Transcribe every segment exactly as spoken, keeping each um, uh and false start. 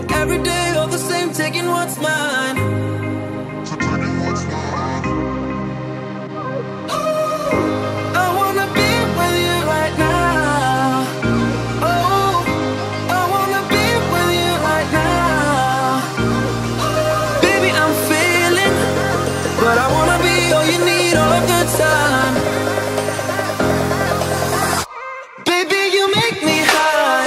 like every day all the same, taking what's mine. Taking what's mine. I wanna be with you right now. Oh, I wanna be with you right now. Baby, I'm feeling, but I wanna be all you need all of the time. Baby, you make me high.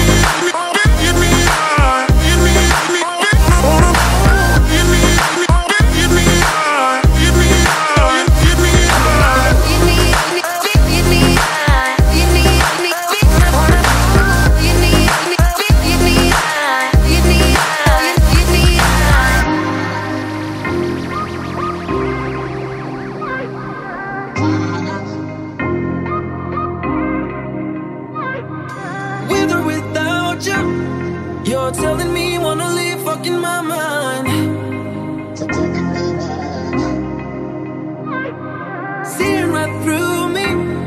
With or without you, you're telling me you wanna leave, fucking my mind. Seeing right through me.